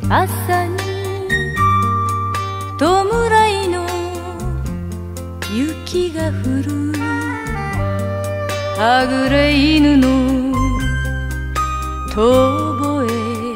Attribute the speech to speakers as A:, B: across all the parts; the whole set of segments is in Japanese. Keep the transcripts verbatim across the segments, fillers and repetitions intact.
A: 朝に弔いの雪が降る、はぐれ犬の遠吠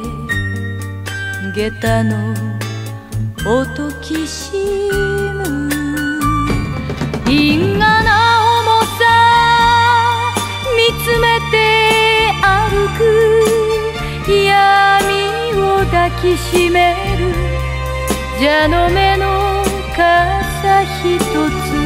A: え、下駄の音きしむ、因果な重さ見つめて歩く、闇を抱きしめる蛇の目の傘ひとつ、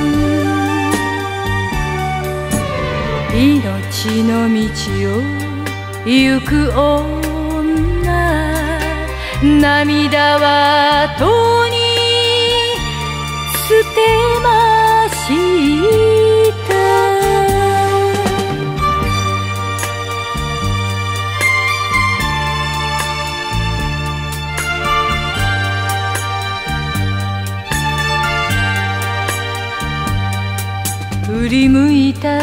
A: 命の道を行く女、涙はとに捨てました。振り向いた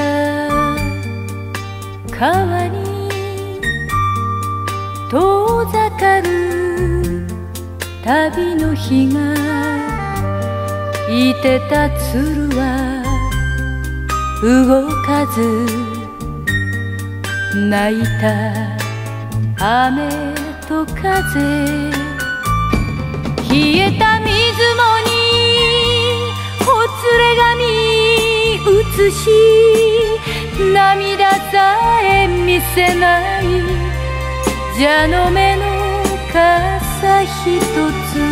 A: 川に遠ざかる旅の日が、いてた鶴は動かず、泣いた雨と風、冷えた水面にほつれ髪映し、涙さえ見せない蛇の目の傘ひとつ、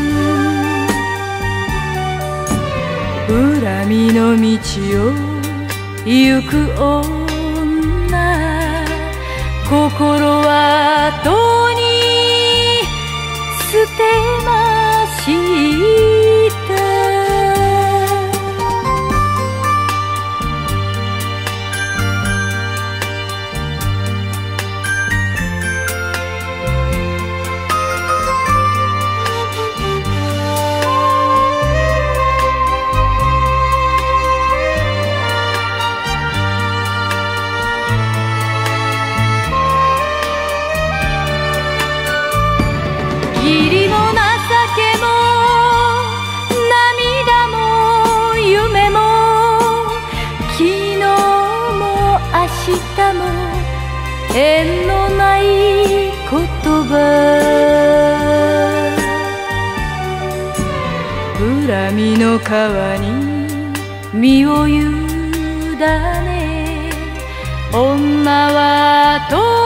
A: 恨みの道を行く女、心はとに捨てました。義理も情けも涙も夢も、昨日も明日も縁のない言葉、恨みの川に身を委ね、女はと